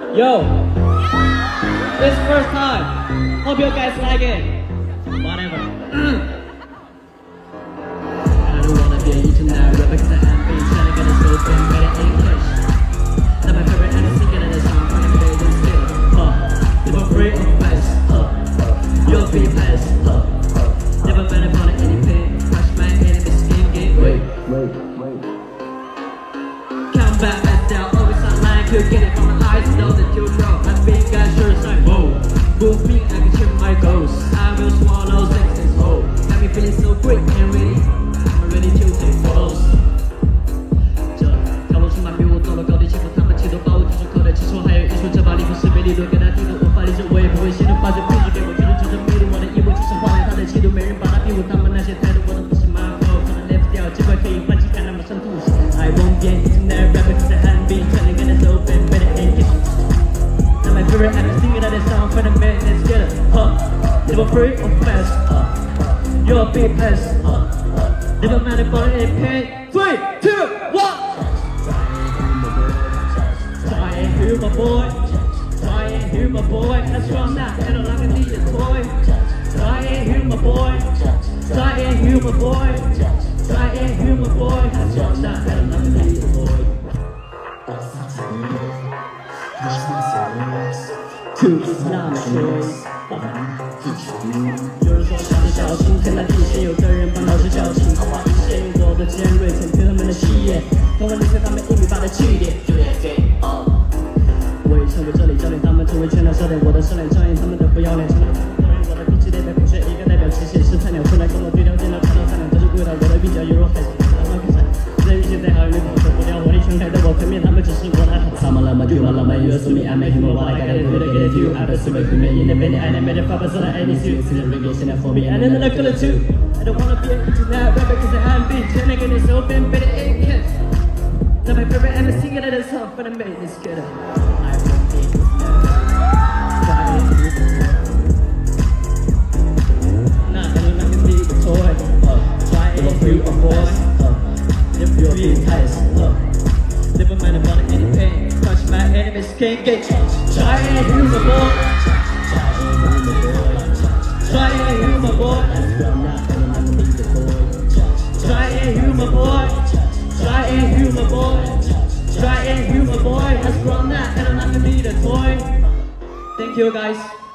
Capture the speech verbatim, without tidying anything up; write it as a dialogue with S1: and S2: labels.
S1: Yo, this first time. Hope you guys like it. Whatever. I don't wanna be an internet rapper cause I am being trying to get a soul and get it in cash. Not my favorite and I'm thinking of the song from the baby still. Huh, never free or fast. Huh, you'll be fast. Huh, never been upon anything. Watch my enemy's skin get wait, wait, wait. Come back and down, always online. You get it from my eyes, know that you know. I think I sure sign. Whoa, moving, I can check my goals. I will swallow sexes whole. Got me feeling so great and ready. I'm ready to take photos. 这跳楼出马比我走了高低起伏，他们企图把我推出口袋。其实我还有一手这把力不是被理论给他听的，我发力时我也不会心动，把这配置给我觉得就是魅力。我的义务就是荒凉他的气度，没人把他逼我，他们那些态度我都不是马虎。可能 left 掉机会可以换气，看他们生吐血。I won't be an internet rapper cause I haven't been trying to get this open, better ain't it. Now my favorite and I'm singing that song for the man, let's get it. Huh, never free or fast. Huh, you're a big pass. Huh, never mind about any pain. Three, two, one. Try and hear my boy. Try and hear my boy. That's wrong now, and I'm not gonna need a toy. Try and hear my boy. Try and hear my boy. Try and hear my boy. That's wrong now, and I'm not gonna need a toy. Two is not a choice. 有人说小心小心，天大地线有个人帮老师叫醒。发现我的尖锐曾推他们的气焰，跟我离开他们一米八的气点。我也成为这里教练，他们成为全场笑点。我的笑脸上演他们的不要脸，成了他们我的脾气代表口水，一个代表极限是菜鸟出来跟我对调，见到看到菜鸟这就跪倒。我的鬓角犹如海水，他们可晒。人遇见再好也没保守不了，火力全开的我毁灭他们只是我的好。Summer love my dream, I love my you assume me, I make him a while I gotta do it to get it to you. I pursue it, human independent, I never made a proper so that I need you. It's a regulation for me, and then I kill it too. I don't wanna be an internet rapper cause I haven't been trying to get this open, better ain't catch. Now my favorite and I'm singing at a song for the man, let's get it. I won't be try it. Nah, I don't like to be a toy. Uh, try it, if you a boy. Uh, if you're being nice. Uh, never mind about any pain. Touch my enemies can't get. Try and hear my boy. Try and hear my boy. Try and hear my boy. Try and hear my boy. Try and hear my boy. That's grown now and I'm not gonna need a toy. Thank you guys.